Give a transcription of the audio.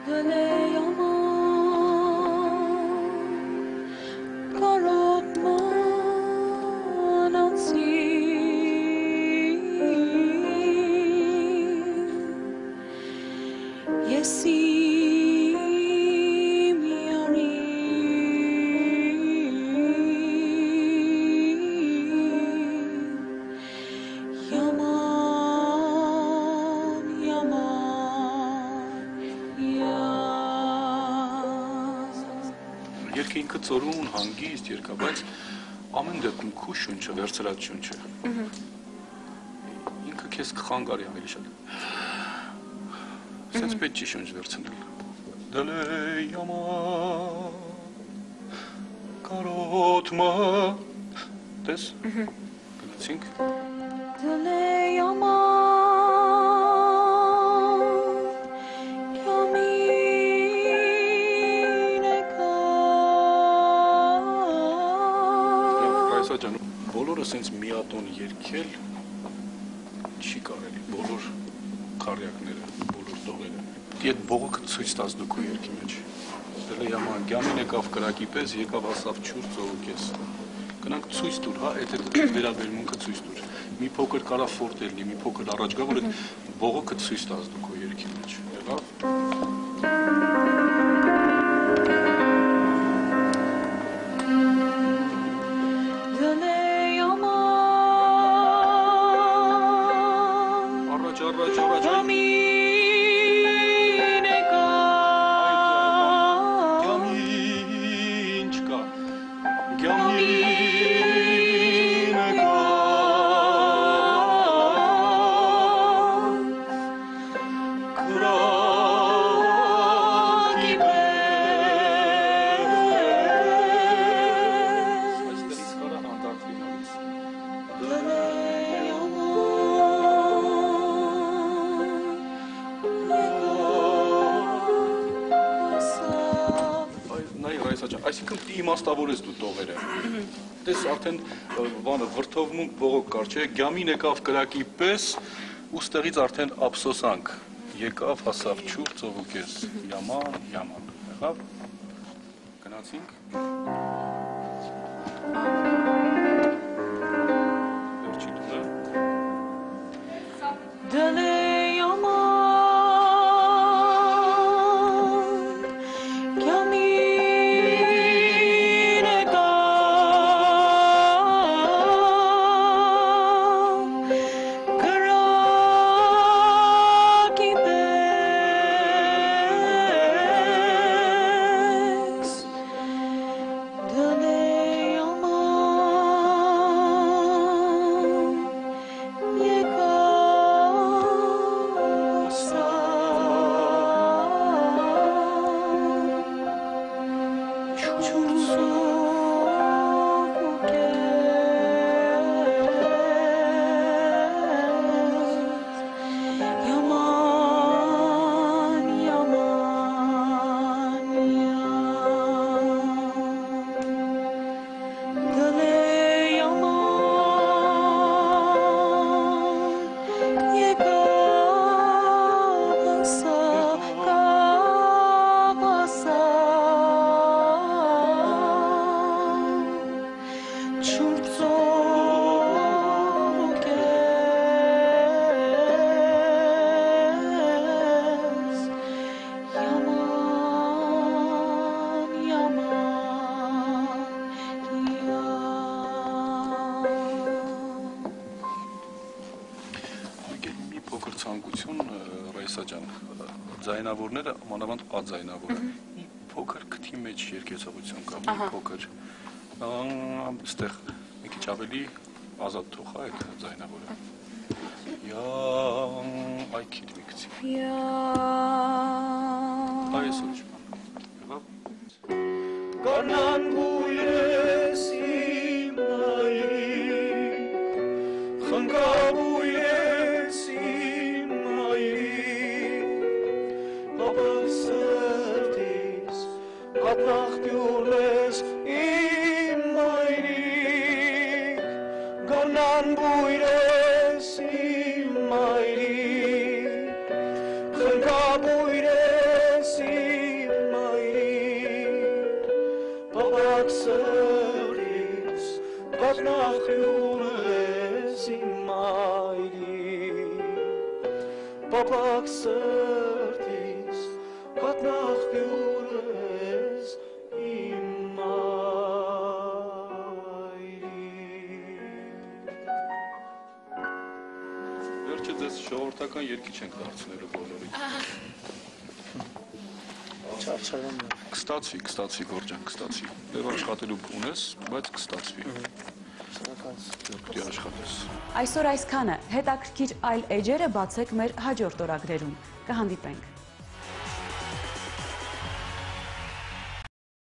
Երկը ինքը ծորուն հանգիստ երկա, բայց ամեն դեպքում քու շունչը, վերցրած շունչը։ Ինքը քեզ կխանգարի ավելի շատ։ Սենց պետք չի շունչ վերցնել։ Դլե yaman կարոտմա Տես։ Գնացինք։ Դլե yaman Բոլորը սենց միատոն երկել չի կարելի, բոլոր քարյակները, բոլոր տողերը։ Այդ բողոքը ցույց տաս դու քո երկի մեջ։ Դե yaman գամին եկավ կրակի պես, եկավ հասավ չուր ծովուկես։ Գնանք ցույց տուր, հա, այդ վերաբերմունքը ցույց տուր։ Մի փոքր կարա ֆորտ լինի, մի փոքր առաջ գա, որ այդ բողոքը ցույց տաս դու քո երկի մեջ։ Եղավ։ Այսինքն պի իմաստավորես դու տողերը։ Տես արդեն վրդովմունք բողոք կար, չէ, գամին եկավ կրակի պես ու ստեղից արդեն ափսոսանք։ Եկավ, հասավ չուր, ծովուկես, yaman, եղավ, գնացինք։ Վերջի տունը։ Դլե ցանկություն Ռայսա ջան, ձայնավորները մանավանդ ածայնավոր են։ Մի փոքր քթի մեջ երկեցողություն կա, մի փոքր։ Այստեղ մի քիչ ավելի ազատ թող է այդ ձայնավորը։ Այ քիչ մի քիչ։ Այս ուրիշ բան։ Եղավ։ Գանան գույես իմ նայրիկ, խնկավույես իմ նայրիկ, ապսրտիս, ապնախտյուրես իմ նայրիկ, գանան գույես իմ նայրիկ, խնկավույես իմ Պապակ սրտիս կատնախյուր ես իմ այրի Պապակ սրտիս կատնախյուր ես իմ այրի Վերջը ձեզ ժողովրդական երգիչ ենք դարձնելու բոլորի։ Չարչարան Կստացվի Գորջան, կստացվի։ Դեռ աշխատելու ունես, բայց կստացվի։ Սրակաց Պետք է աշխատես։ Այսօր այսքանը, հետաքրքիր այլ էջերը բացեք մեր հաջորդ օրագրերում։ Կհանդիպենք։